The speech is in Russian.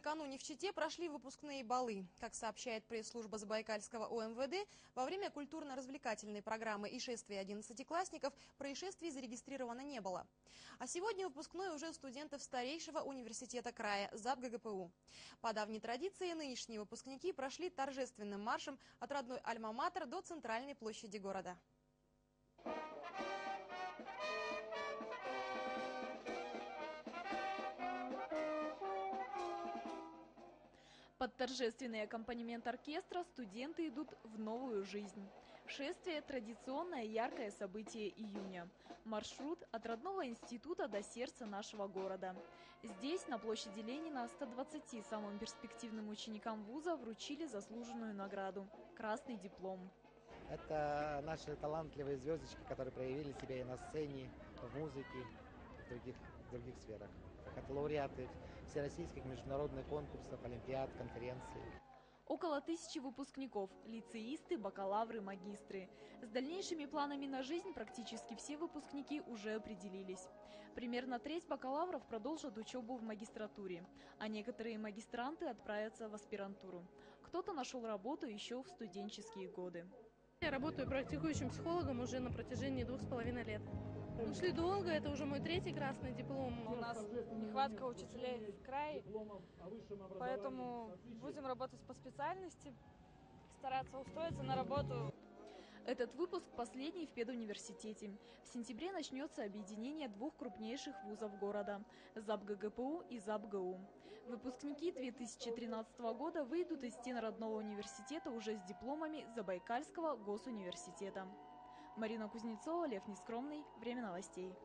Накануне в Чите прошли выпускные балы. Как сообщает пресс-служба Забайкальского ОМВД, во время культурно-развлекательной программы и шествия 11-классников происшествий зарегистрировано не было. А сегодня выпускной уже студентов старейшего университета края ЗАБ-ГГПУ. По давней традиции нынешние выпускники прошли торжественным маршем от родной Альма-Матер до центральной площади города. Под торжественный аккомпанемент оркестра студенты идут в новую жизнь. Шествие – традиционное яркое событие июня. Маршрут от родного института до сердца нашего города. Здесь, на площади Ленина, 120 самым перспективным ученикам вуза вручили заслуженную награду – красный диплом. Это наши талантливые звездочки, которые проявили себя и на сцене, в музыке, в других сферах. Это лауреаты всероссийских международных конкурсов, олимпиад, конференций. Около 1000 выпускников – лицеисты, бакалавры, магистры. С дальнейшими планами на жизнь практически все выпускники уже определились. Примерно треть бакалавров продолжат учебу в магистратуре, а некоторые магистранты отправятся в аспирантуру. Кто-то нашел работу еще в студенческие годы. Я работаю практикующим психологом уже на протяжении 2,5 лет. Шли долго, это уже мой 3-й красный диплом. У нас нехватка учителей в крае, поэтому будем работать по специальности, стараться устроиться на работу. Этот выпуск последний в педуниверситете. В сентябре начнется объединение двух крупнейших вузов города – ЗАБ-ГГПУ и ЗАБ-ГУ. Выпускники 2013 года выйдут из стен родного университета уже с дипломами Забайкальского госуниверситета. Марина Кузнецова, Лев Нескромный. Время новостей.